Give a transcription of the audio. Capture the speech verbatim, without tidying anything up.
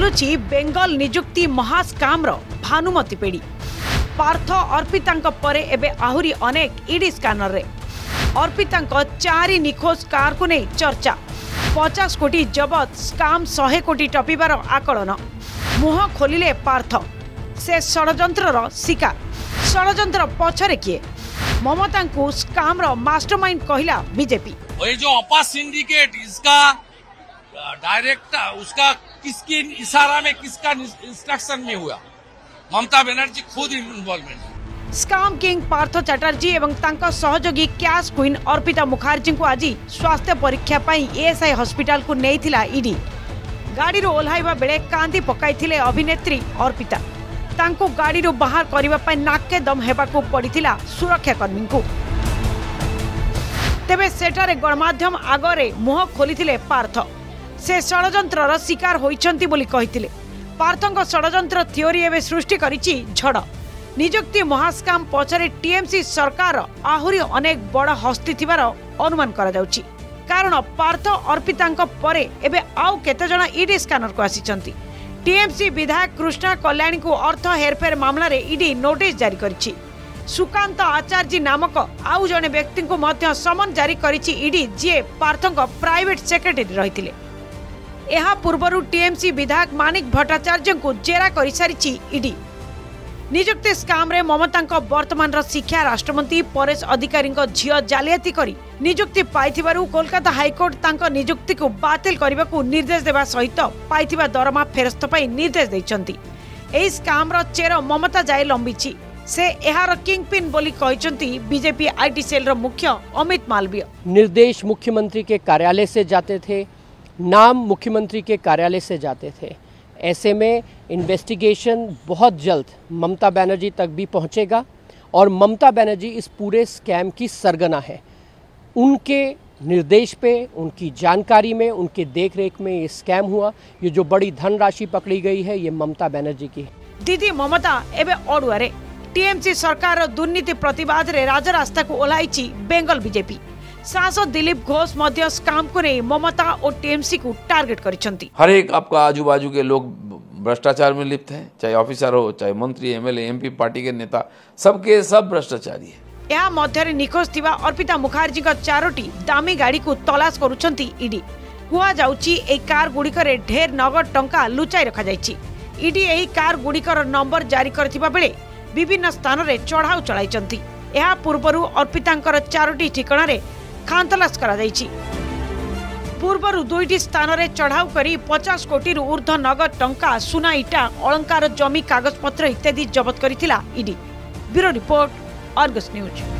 पड़ुछि बेंगल निजुक्ति महास्काम भानुमती पेड़ी। पार्थ अर्पिता परे एबे आहुरी अनेक ईडी स्कानर रे अर्पिता चारि निखोज कार को नहीं चर्चा। पचास कोटी जबत स्काम सौ कोटी टपिबार आकलन। मुह खोलिले पार्थ से षड्यंत्र शिकार। षड्यंत्र पछरे किए? ममता को स्काम रो मास्टरमाइंड कहला बीजेपी। ये जो अपा सिंडिकेट इसका डायरेक्ट उसका किसकी इशारा में किसका इंस्ट्रक्शन में हुआ? ममता बनर्जी खुद involvement. Scam king Partha Chatterjee एवं तांका सहयोगी कैश क्वीन अर्पिता मुखर्जी को आज स्वास्थ्य परीक्षा पाई एएसआई हॉस्पिटल को नेइथिला ईडी। गाड़ी रो ओल्हाइबा बेले कांदी पकाइथिले अभिनेत्री अर्पिता। तांको गाड़ी रो बाहर करिबा पाई नाके दम हेबाकू पड़िथिला सुरक्षा कर्मी को। तेबे सेठारे गणमाध्यम आगरे मुह खोलिथिले पार्थ। से षड्यंत्रर शिकार होइछंती बोली कहिथिले। पार्थंक षड्यंत्र थियोरी एवं सृष्टि करिछि झड़। निजुक्ति महास्काम पछरे टीएमसी सरकार आहुरी अनेक बड़ हस्ती थिबार अनुमान करा जाउछि। कारण पार्थ अर्पितांक परे एबे आउ केते जण ईडी स्कानर को आसीचंती। टीएमसी विधायक कृष्णा कल्याणी को अर्थ हेरफेर मामला रे ईडी नोटिस जारी करिछि। सुकांत आचार्य नामक आउ जणे व्यक्ति को मध्य समन जारी करिछि ईडी, जे पार्थंक प्राइवेट सेक्रेटरी रहिथिले। एहा पूर्वरु टीएमसी विधायक मानिक भट्टाचार्य को जेरा करि सारिछि ईडी। निजुक्ति स्काम रे ममतांक वर्तमान शिक्षा राष्ट्रमंत्री परेश अधिकारी झियो जालियाती करी निजुक्ति पाइथिबारु कोलकाता हाईकोर्ट तांक निजुक्ति को बातिल करबाकू निर्देश देबा सहित पाइथिबा दरमा फेरस्त पाई निर्देश दैछंती। एही स्काम रो चेर ममता जाय लंबिछि। से एहार किंगपिन बोली कहिसंती बीजेपी आईटी सेल रो मुख्य अमित मालवीय। निर्देश मुख्यमंत्री के कार्यालय से जाते थे, नाम मुख्यमंत्री के कार्यालय से जाते थे। ऐसे में इन्वेस्टिगेशन बहुत जल्द ममता बनर्जी तक भी पहुंचेगा और ममता बनर्जी इस पूरे स्कैम की सरगना है। उनके निर्देश पे, उनकी जानकारी में, उनके देखरेख में ये स्कैम हुआ। ये जो बड़ी धनराशि पकड़ी गई है ये ममता बनर्जी की है। दीदी ममता एबे अड़ुआरे। टीएमसी सरकार दुर्नीति प्रतिवाद रे राजरास्ता को ओह्लाइछि बेंगल बीजेपी। सांसद दिलीप घोष मध्य स्काम को नहीं ममता और टीएमसी को टारगेट करिसंती। हर एक आपका आजू बाजू के लोग भ्रष्टाचार में लिप्त हैं, चाहे ऑफिसर हो, चाहे मंत्री, एमएलए, एमपी, पार्टी के नेता, सबके सब भ्रष्टाचारी है। यह मध्य निखोज थिबा अर्पिता मुखर्जी का चारोटी दामी गाड़ी को तलाश करुछंती ईडी। कुआ जाउची ए कार गुड़िकर ढेर नगद टंका लुचाई रखा जाइछि। ईडी एही कार गुड़िकर नंबर जारी करथिबा बेले विभिन्न स्थान रे चढ़ाऊ चलाइछंती। यह पूर्वरु अर्पितांकर चारोटी ठिकाना रे खानतलाश करा जाइछि। पूर्वरु दुईटी स्थान रे चढ़ाऊ करी पचास कोटी रु ऊर्ध्व नगद टंका, सुना, इटा, अलंकार, जमी, कागज पत्र इत्यादि जबत करिथिला ED. Bureau report, Argus news.